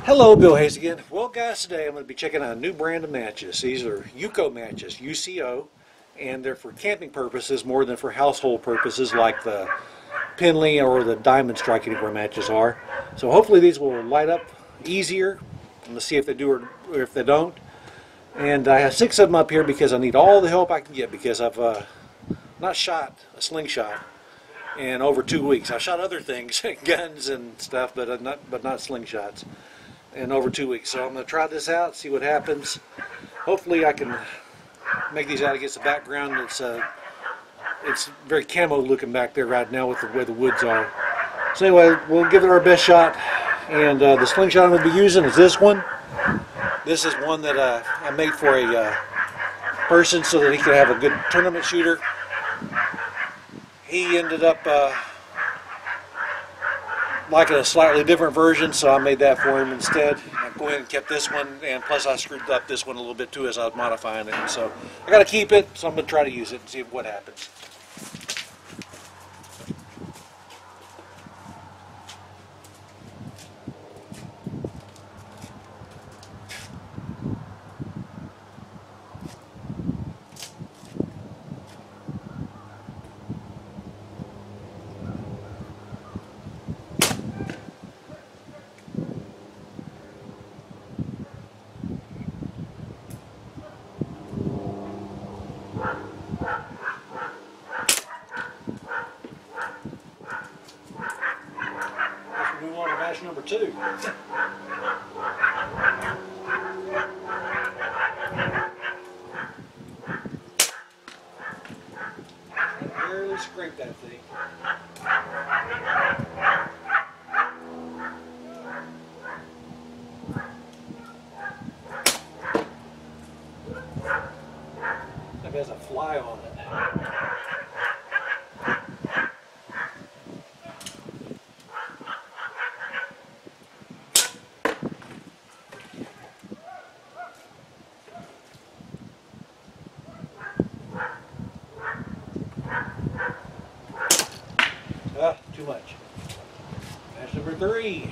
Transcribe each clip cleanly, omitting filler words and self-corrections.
Hello, Bill Hayes again. Well, guys, today I'm going to be checking out a new brand of matches. These are UCO matches, UCO, and they're for camping purposes more than for household purposes like the Penley or the Diamond Strike Anywhere matches are. So hopefully these will light up easier. Let's see if they do or if they don't. And I have 6 of them up here because I need all the help I can get because I've not shot a slingshot in over 2 weeks. I've shot other things, guns and stuff, but not slingshots, in over 2 weeks. So I'm going to try this out, see what happens. Hopefully I can make these out against the background. It's very camo looking back there right now with the way the woods are. So anyway, we'll give it our best shot. And the slingshot I'm going to be using is this one. This is one that I made for a person so that he could have a good tournament shooter. He ended up liking a slightly different version, so I made that for him instead. I go ahead and kept this one, and plus I screwed up this one a little bit too as I was modifying it. So I got to keep it, so I'm going to try to use it and see what happens. Move on to match number 2. I barely scraped that thing. That has a fly on it. Too much. Match number 3.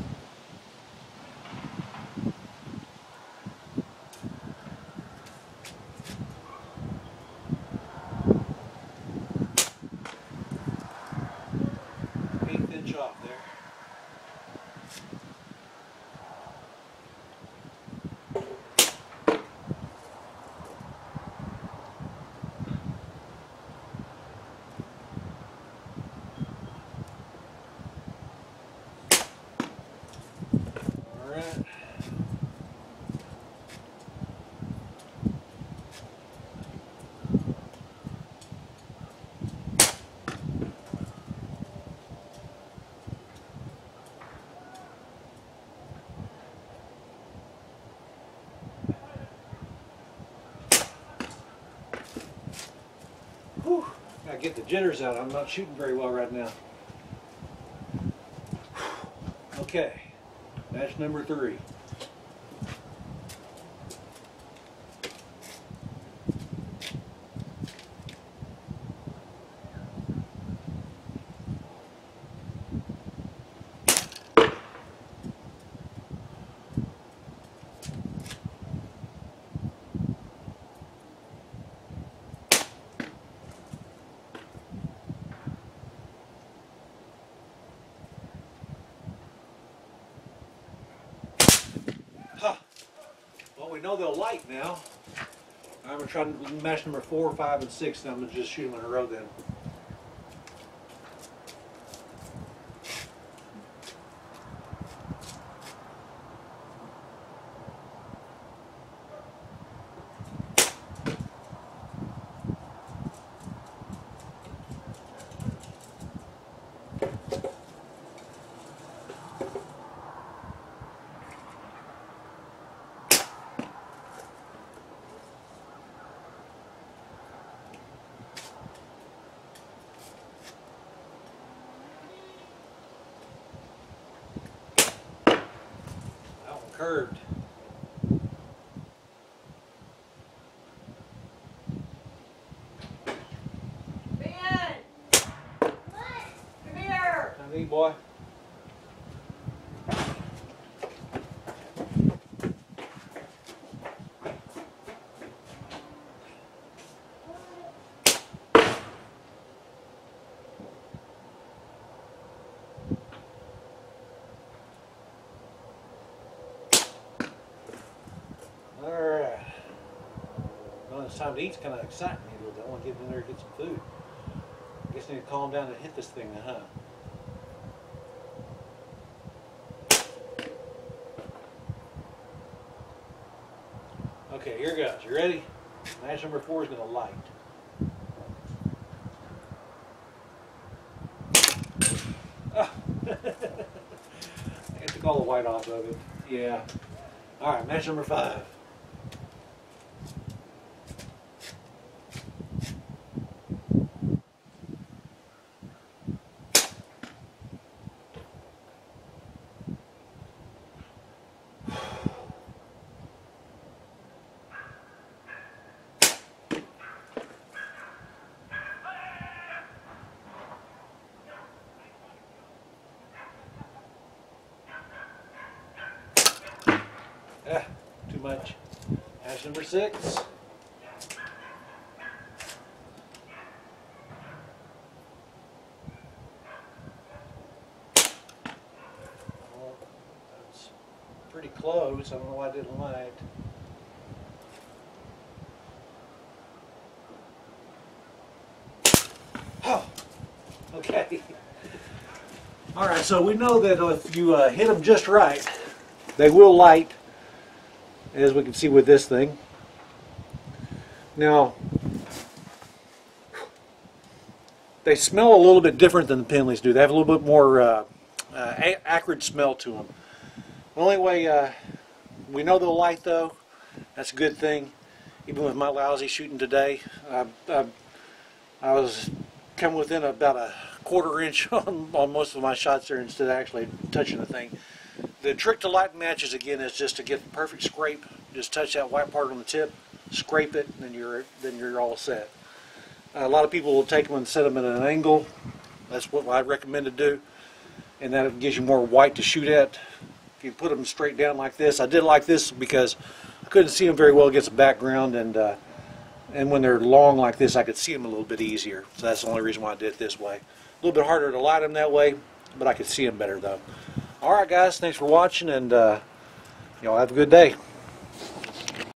Eighth inch off there. Whew, gotta get the jitters out. I'm not shooting very well right now. Okay, match number 3. Huh. Well, we know they'll light now. I'm going to try match number 4, 5, and 6, and I'm going to just shoot them in a row then. Curved. Ben! What? Come here! Come here, boy. time to eat's kind of exciting me a little bit. I want to get in there and get some food. I guess I need to calm down and hit this thing, huh? Okay, here goes. You ready? Match number 4 is going to light. Oh. I took all the white off of it. Yeah. All right, match number 5. Too much. Match number 6. Well, that's pretty close. I don't know why I didn't light. Oh, okay. All right, so we know that if you hit them just right, they will light, as we can see with this thing. Now, they smell a little bit different than the Penleys do. They have a little bit more acrid smell to them. The only way we know they'll light, though, that's a good thing. Even with my lousy shooting today, I was coming within about a quarter inch on most of my shots there instead of actually touching the thing. The trick to lighting matches, again, is just to get the perfect scrape. Just touch that white part on the tip, scrape it, and then you're all set. A lot of people will take them and set them at an angle. That's what I recommend to do, and that gives you more white to shoot at. If you put them straight down like this, I did like this because I couldn't see them very well against the background, and when they're long like this, I could see them a little bit easier. So that's the only reason why I did it this way. A little bit harder to light them that way, but I could see them better though. All right, guys, thanks for watching, and y'all have a good day.